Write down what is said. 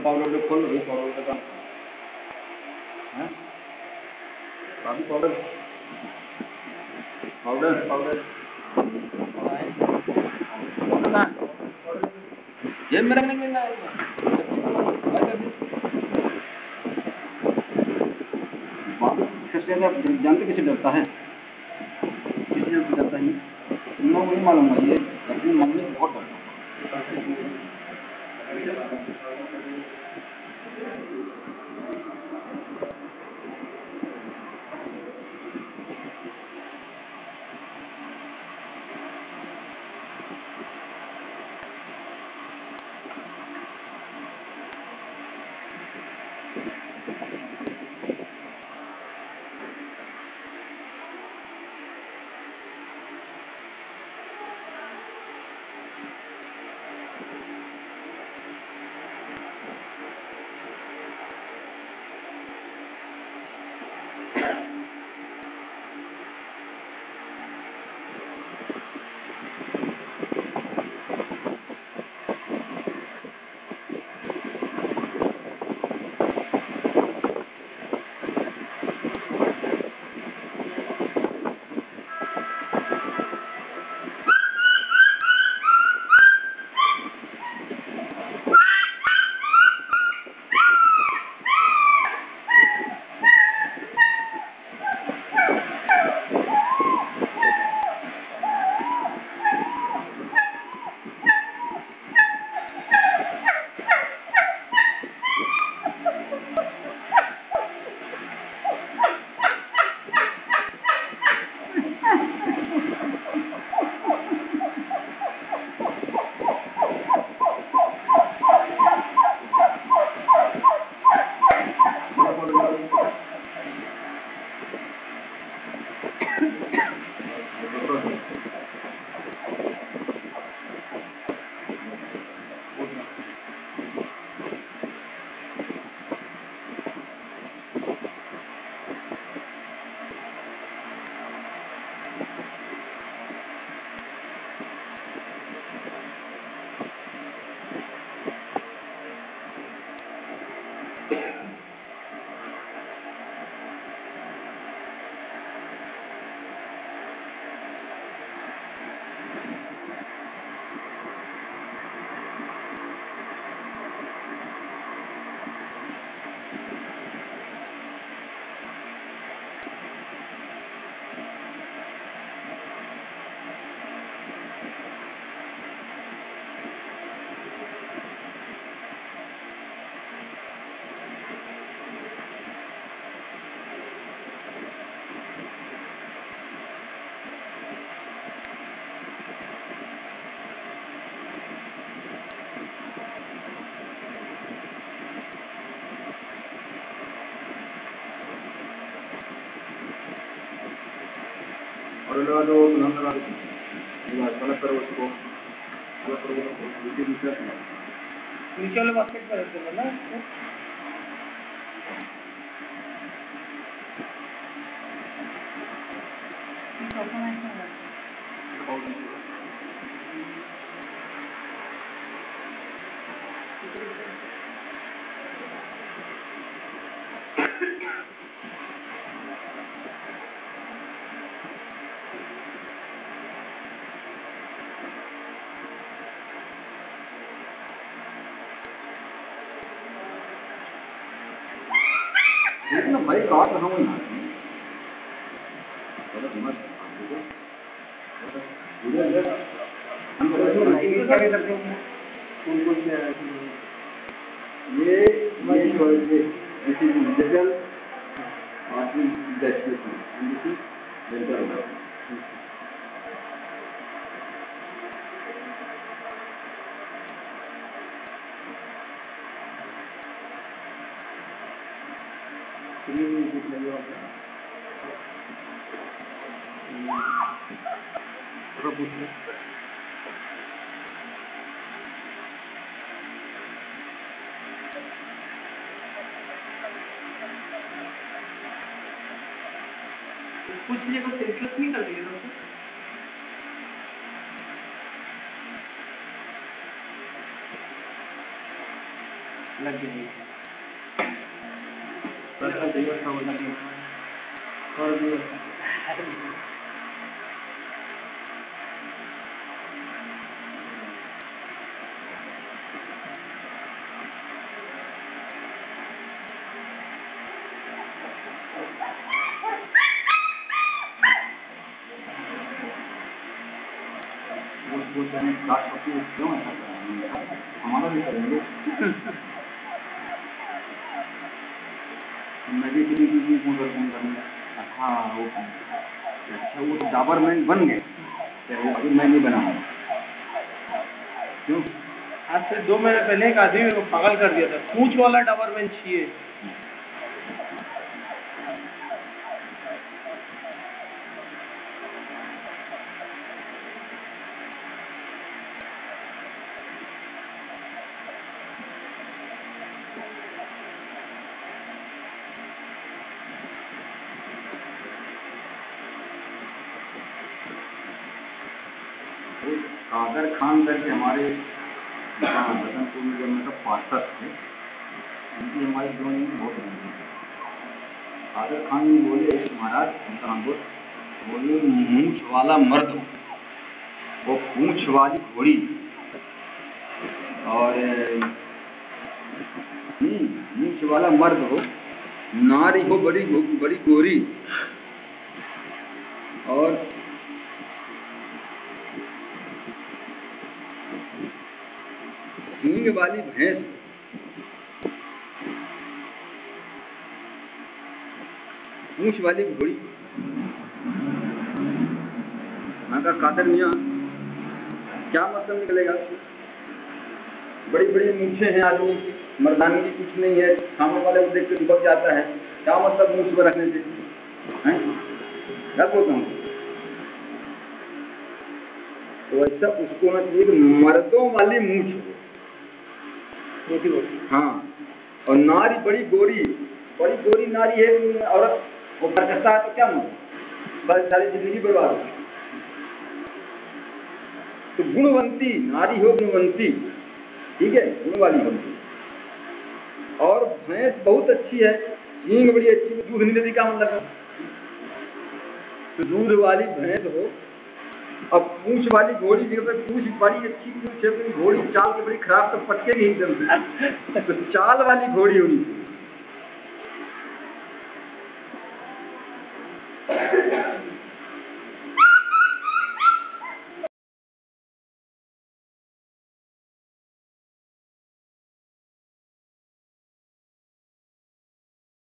Powder खोल लो, powder का काम है, काफी पाउडर पाउडर पाउडर ना ये मेरा नहीं मिलना है जानते किसे डरता है, किसी से डरता है ना, नहीं मालूम है ये अपनी मम्मी से बहुत डरता है। और लगा दो नाम लगा दो, कनेक्ट करो उसको, कनेक्ट करो नीचे वाले बास्केट पर रख देना ना। देखना भाई काट रहा हूँ यहाँ कुछ लिए को सेंसलेस नहीं कर दिया दोस्तों। लग गई क्यों ऐसा करेंगे? हमारा भी करेंगे। मैं भी किसी चीज़ में फोन करूँगा। हाँ वो अच्छा वो डॉबरमैन बन गए क्या? वो अभी मैं नहीं बनाऊँगा। क्यों? आज से 2 महीने पहले एक आदमी मेरे को पागल कर दिया था, पूंछ वाला डॉबरमैन चाहिए। कादर खान करके हमारे बसंतपुर में जब मतलब पार्षद थे, उनकी हमारी जोड़ी में बहुत बनी। कादर खान ने बोले महाराज उनका नाम बोले मूंछ वाला मर्द हो, वो पूंछ वाली घोड़ी और मूंछ वाला मर्द हो, नारी हो बड़ी बड़ी गोरी और सींग वाली भैंस, पूंछ वाली घोड़ी। मैं कहा कादर मियाँ क्या मतलब निकलेगा? बड़ी बड़ी मूंछें हैं आदमी की, मर्दानगी कुछ नहीं है, सामने वाले को देख के दुबक जाता है, क्या मतलब मूंछ पर रखने से? क्या बोलता हूँ? तो ऐसा उसको ना एक मर्दों वाली मूंछ हो, हाँ, और नारी बड़ी गोरी नारी है औरत, वो बरकसा है तो क्या मतलब? बस सारी जिंदगी बर्बाद हो। तो गुणवंती नारी हो, गुणवंती, ठीक है, गुण वाली हो, और भैंस बहुत अच्छी है, सींग बड़ी अच्छी है, दूध नहीं देती, क्या मतलब? तो दूध वाली भैंस हो, अब पूंछ वाली घोड़ी, पूंछ बड़ी अच्छी पूंछ है, घोड़ी चाल के बड़ी खराब तो पटकेगी एकदम से, तो चाल वाली घोड़ी होनी।